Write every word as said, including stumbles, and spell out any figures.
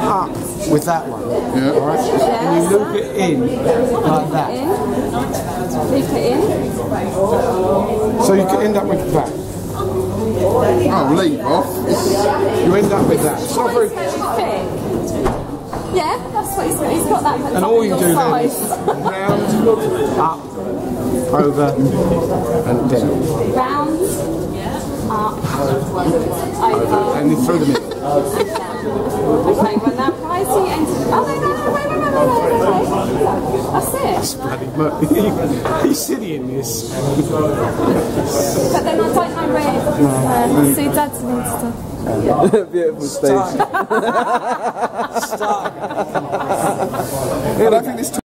up with that one. Yeah. All right? Yeah. And you loop it in like that. In. Loop it in. So you can end up with that. Oh, leave off. You end up with that. It's not very... Yeah, that's what he's got. He's got that. And all you do then is round, up, over, and down. Round, up, over, And then through the middle. and down. Okay, well now try to enter. Oh, no, no, no, wait, wait, wait, wait, wait, wait. That's it. Bloody mur- He's silly in this. But then I don't know where uh, Sue Dad's needs to. Beautiful stage. Start. I don't think this